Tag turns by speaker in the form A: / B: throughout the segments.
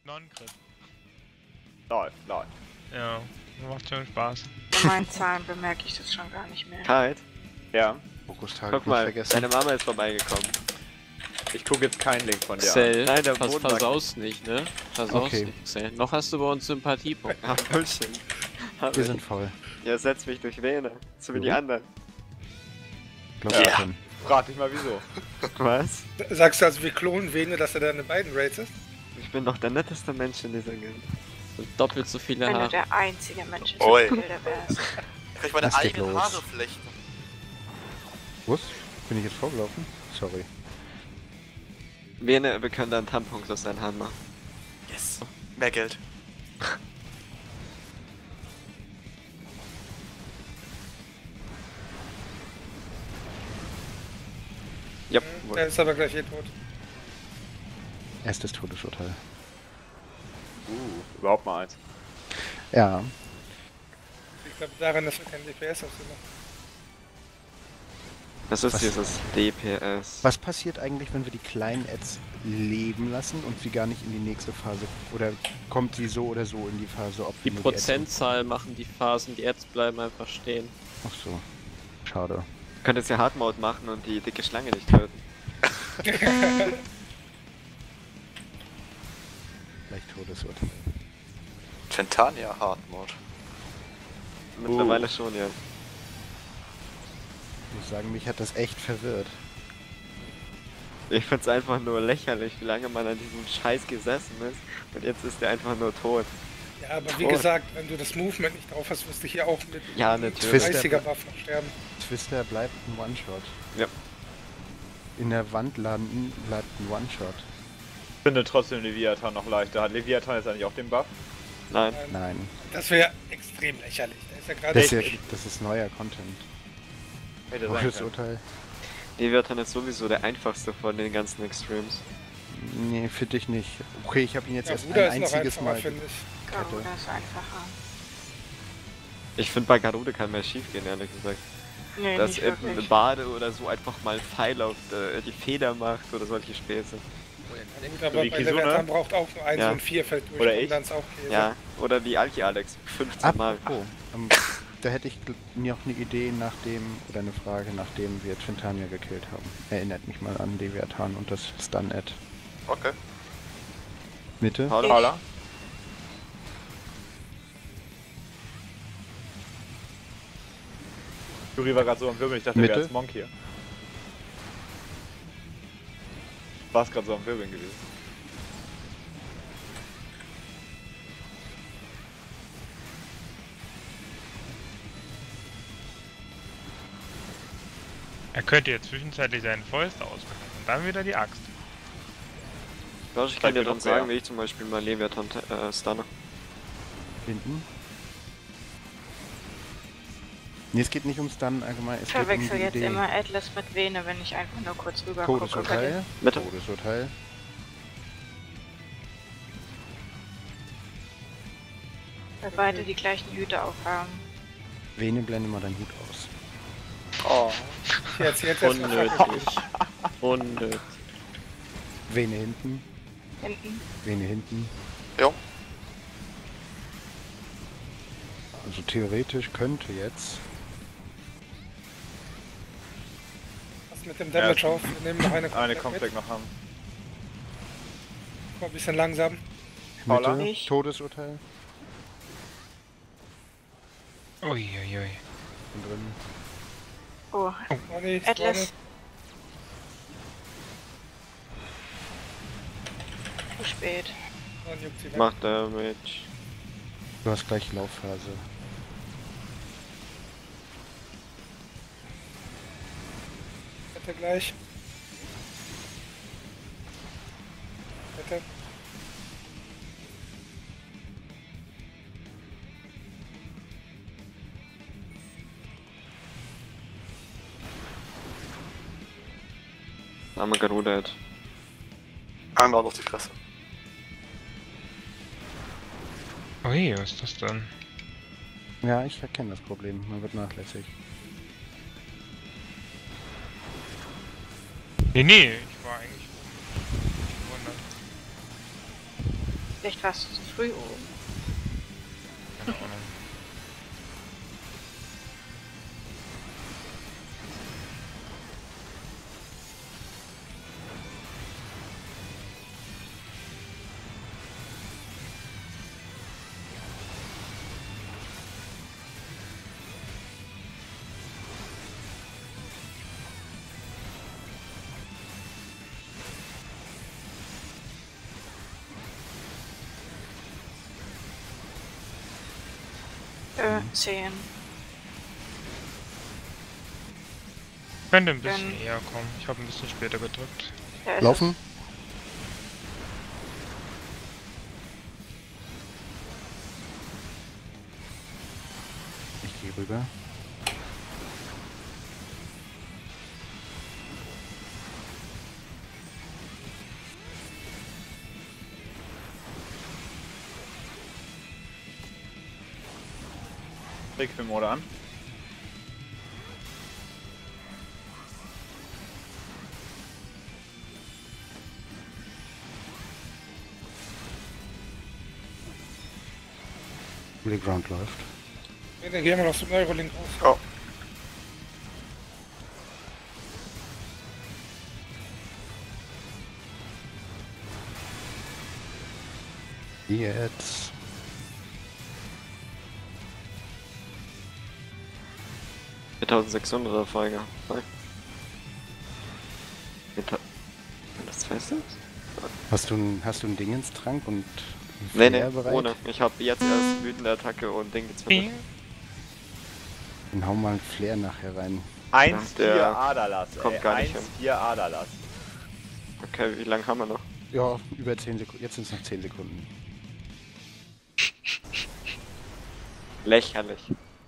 A: Non-Crit.
B: Lol, lol.
A: Ja, macht schon Spaß.
C: Bei meinen Zahlen bemerke ich das schon gar nicht mehr.
B: Kalt? Ja.
D: Fokustage
B: Guck
D: nicht
B: mal,
D: vergessen.
B: deine Mama ist vorbeigekommen.
E: Ich gucke jetzt keinen Link von dir an.
F: Xell,
B: Nein, der
F: pass,
B: Boden sagt
F: versaus nicht, ne? Versaus
D: Okay.
F: nicht, Xell. Noch hast du bei uns Sympathiepunkt.
B: Ah, Bullshit.
D: Wir sind voll.
B: Ja, setz mich durch Vene. So wie die
D: Mhm.
B: anderen.
D: Glaub
E: Ja.
D: ich schon.
E: Frag dich mal wieso.
B: Was?
G: Sagst du also, wir klonen Vene, dass er deine beiden Raids ist?
B: Ich bin doch der netteste Mensch in dieser Gegend.
F: Und doppelt so viele
C: Wenn du
F: Haare.
C: der einzige Mensch ist,
H: Oi.
C: der wärst.
H: Kann ich meine
D: Was geht
H: eigenen
D: los?
H: Haare flechten?
D: Was? Bin ich jetzt vorgelaufen? Sorry.
B: Vene, wir können dann Tampons aus deinen Haaren machen.
H: Yes. Mehr Geld.
B: Ja.
G: Der ist aber gleich tot.
D: Erstes Todesurteil.
E: Überhaupt mal eins.
D: Ja.
G: Ich glaube daran, dass wir keinen DPS auf sie machen.
B: Das ist
D: Was?
B: dieses DPS.
D: Was passiert eigentlich, wenn wir die kleinen Ads leben lassen und sie gar nicht in die nächste Phase? Oder kommt sie so oder so in die Phase? Ob
F: Die
D: wir nur
F: Prozentzahl machen die Phasen, die Ads bleiben einfach stehen.
D: Ach so. Schade.
B: Du könntest ja Hardmode machen und die dicke Schlange nicht töten.
D: Vielleicht Todesurteil.
H: Fentania Hard Mode.
B: Mittlerweile schon, ja.
D: Ich muss sagen, mich hat das echt verwirrt.
B: Ich find's einfach nur lächerlich, wie lange man an diesem Scheiß gesessen ist. Und jetzt ist der einfach nur tot.
G: Ja, aber wie
B: Oh.
G: gesagt, wenn du das Movement nicht drauf hast, wirst du hier auch mit
B: Ja, natürlich.
G: 30er Buff noch sterben.
D: Twister bleibt ein One-Shot.
B: Ja.
D: In der Wand landen bleibt ein One-Shot.
E: Ich finde trotzdem Leviathan noch leichter. Hat Leviathan jetzt eigentlich auch den Buff?
B: Nein.
D: Nein.
G: Das wäre extrem lächerlich. Der ist ja gerade
D: Das ist, ja, das ist neuer Content.
E: Hätte sein können.
D: Todesurteil?
B: Leviathan ist sowieso der einfachste von den ganzen Extremes.
D: Nee, finde ich nicht. Okay, ich habe ihn jetzt
G: Ja,
D: erst
G: Bruder
D: ein
G: ist noch
D: einziges
G: einfacher,
D: Mal.
G: finde ich.
C: Garuda ist einfacher.
B: Ich finde bei Garude kann mehr schief gehen, ehrlich gesagt.
C: Nee,
B: Dass
C: nicht
B: eine
C: wirklich.
B: Bade oder so einfach mal einen Pfeil auf die Feder macht oder solche Späße.
G: Gut, aber
E: wie
G: bei
E: Kizuna?
G: Leviathan braucht auch nur 1
B: Ja.
G: und 4 Feld durch.
E: Oder
G: und
E: ich?
G: dann ist auch Käse.
B: Ja, oder wie Alki Alex, 15 Mal.
D: Apropos, da hätte ich mir auch eine Idee nachdem, oder eine Frage, nachdem wir Trintania gekillt haben. Erinnert mich mal an Leviathan und das Stun-Ad.
H: Okay.
D: Mitte?
B: Paula?
E: Paula? Juri war gerade so am Wirbeln, ich dachte,
D: Mitte?
E: der wäre als Monk hier. War es gerade so am Wirbeln gewesen.
A: Er könnte jetzt zwischenzeitlich seinen Fäuste ausbehalten und dann wieder die Axt.
B: Josh, ich kann dir
E: mir
B: dann
E: doch
B: sagen,
E: sehr.
B: wie ich zum Beispiel mal Leviathan stunne.
D: Hinten? Nee, es geht nicht um Stun allgemein, es
C: Ich
D: geht um
C: verwechsel
D: die
C: jetzt
D: Idee.
C: immer Atlas mit Vene, wenn ich einfach nur kurz rüber gucke.
D: Todesurteil?
B: Mitte.
D: Todesurteil.
C: Weil beide die gleichen Hüte aufhaben.
D: Vene, blende mal deinen Hut aus.
B: Oh.
G: Jetzt erstmal
F: Unnötig. Unnötig.
D: Vene hinten,
C: Hinten.
D: Vene hinten.
H: Jo.
D: Also theoretisch könnte jetzt...
G: Was mit dem Damage
E: Ja.
G: auf. Wir nehmen noch eine
E: Eine
G: komplett
E: Conflict noch haben.
G: mit. Mal ein bisschen langsam.
E: Paula?
D: Mitte,
C: Ich.
D: Todesurteil.
A: Uiuiui.
D: Und drin.
C: Oh,
G: Bonnie,
C: Atlas. Zu spät.
G: Dann juckt sie weg.
B: Macht Damage.
D: Du hast gleich Laufphase.
G: Bitte gleich. Bitte.
B: Arme Garuda.
H: Einmal auf die Fresse.
A: Ui, was ist das denn?
D: Ja, ich erkenne das Problem. Man wird nachlässig.
A: Nee, ich war eigentlich gewundert.
C: Vielleicht warst du zu früh oben.
A: Keine Ahnung.
B: Mhm.
C: 10.
A: Könnte ein bisschen
C: Wenn-
A: eher kommen. Ich habe ein bisschen später gedrückt.
C: Da ist
D: Laufen? Ich gehe rüber.
E: Requiem-Mode an.
D: Playground läuft.
G: Ja, dann gehen wir aus dem Neurolink raus.
H: Oh.
D: Jetzt.
B: er Folge. Das heißt das?
D: Hast du einen Dingenstrank und einen
B: Nee,
D: Flair bereit?
B: ohne. Ich habe jetzt erst wütende Attacke und Ding gezündet.
D: Dann hau mal einen Flair nachher rein.
E: 1-4
B: der
E: Aderlass,
B: kommt
E: ey.
B: gar nicht
E: 1-4 Aderlass.
B: Okay, wie lange haben wir noch?
D: Ja, über 10 Sekunden. Jetzt sind es noch 10 Sekunden.
B: Lächerlich.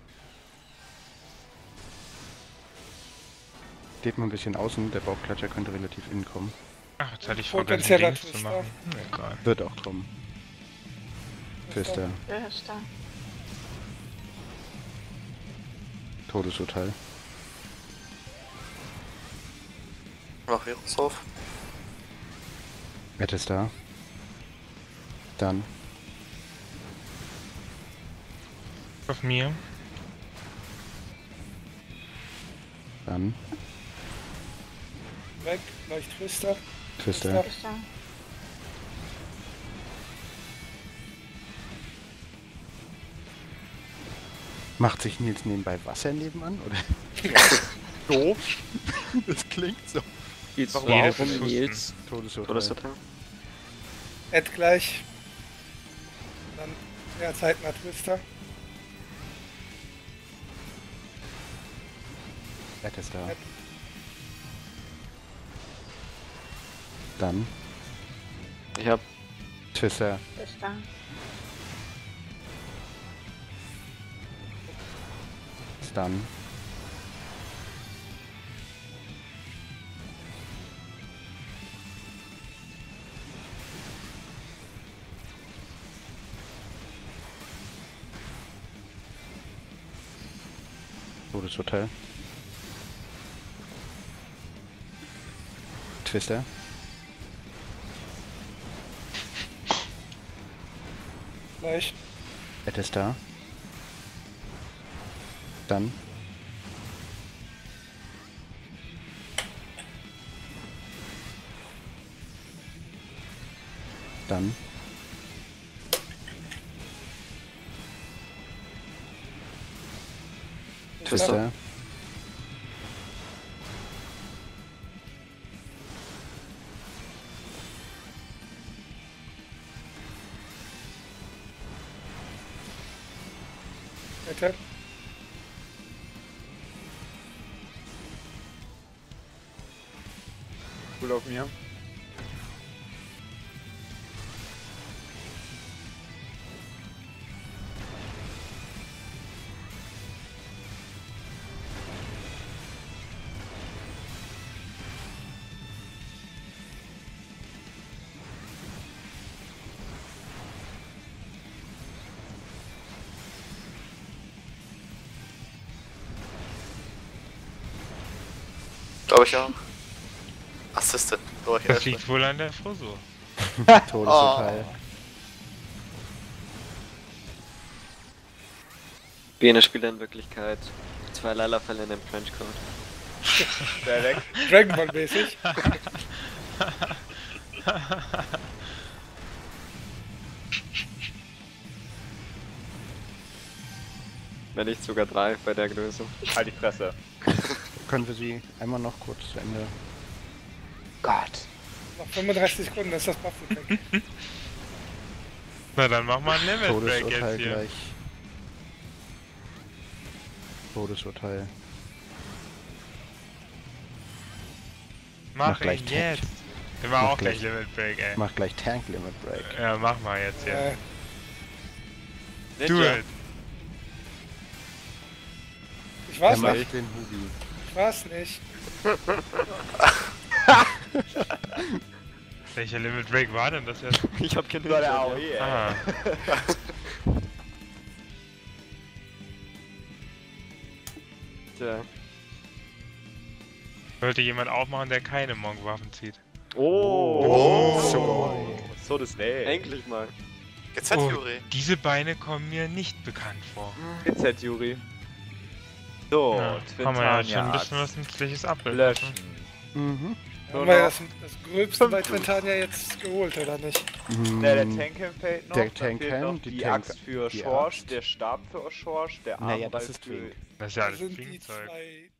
D: Geht mal ein bisschen außen, der Bauchklatscher könnte relativ innen kommen.
A: Ach, jetzt hatte ich vergessen,
G: Potenzieller
A: Dings zu
G: Twister.
A: machen. Egal.
D: Wird auch kommen. Twister,
C: Wer ist da?
D: Todesurteil.
H: Mach Virus auf.
D: Ed ist da. Dann
A: Auf mir.
D: Dann
G: Weg, gleich Twister.
D: Twister.
C: Wer ist da?
D: Macht sich Nils nebenbei Wasser nebenan, oder?
E: Doof.
D: Das klingt so.
F: Spielst du
A: Jede
F: auch rum,
A: Fuß-
F: Nils?
D: Todesurteil.
B: Todesurteil?
G: Ed gleich. Dann ja, zeitnah Twister.
D: Ed ist da.
G: Ed.
D: Dann
B: Ich hab
D: Twister.
C: Wer ist da?
D: Dann Todesurteil. Twister.
G: Gleich.
D: Ed ist da. Dann Dann Twister.
G: Bitte.
E: Cool auf mir.
H: Glaube ich auch. Assistant. Oh,
A: Das liegt wohl an der Frisur.
D: Todesurteil.
B: Bene spielt in Wirklichkeit 2 Lala-Fälle in dem Trenchcoat.
E: Der weg.
G: Dragon Ball mäßig.
B: Wenn nicht sogar 3 bei der Größe.
E: Halt die Fresse.
D: Können wir sie einmal noch kurz zu Ende...
E: Gott.
G: Noch 35 Sekunden, das ist das Buff-Effekt.
A: Na dann mach mal ein Limit Break jetzt
D: Todesurteil
A: hier.
D: gleich. Todesurteil.
A: Mach
D: gleich
A: ihn
D: Tank.
A: jetzt. Wir machen
D: Mach
A: auch gleich
D: gleich.
A: Limit Break, ey.
D: Mach gleich Tank Limit Break.
A: Ja, mach mal jetzt hier. Do
B: Ninja.
A: it.
G: Ich
D: Er
G: weiß
D: macht
G: nicht.
D: den Hubi.
G: Ich weiß nicht.
A: Welcher Limit Break war denn das jetzt?
B: Ich hab keine
E: War der
B: Ninja,
E: AOE, ey.
A: Ah,
B: Tja.
A: sollte jemand aufmachen, der keine Monk-Waffen zieht.
E: Oh.
D: So.
E: So das Snake.
B: Endlich mal.
H: GZ
A: Oh,
H: Fury.
A: diese Beine kommen mir nicht bekannt vor.
E: GZ Juri. So,
A: Ja, kann man ja schon ein
E: Twintania.
A: bisschen was Nützliches abbilden.
E: Löschen.
D: Mhm.
G: Haben wir das Gröbste bei Twintania jetzt geholt, oder nicht?
E: Der Tankhelm fehlt noch.
D: Der
E: dann
D: Tankhelm,
E: fehlt noch
D: die
E: die
D: Tank-
E: Axt für
D: die
E: Schorsch,
D: Axt.
E: der Stab für Schorsch, der
D: Naja,
E: Armball
D: das ist
E: für...
D: Twink.
A: Das ist ja
G: Das
A: alles
G: sind die
A: Flinkzeug.
G: 2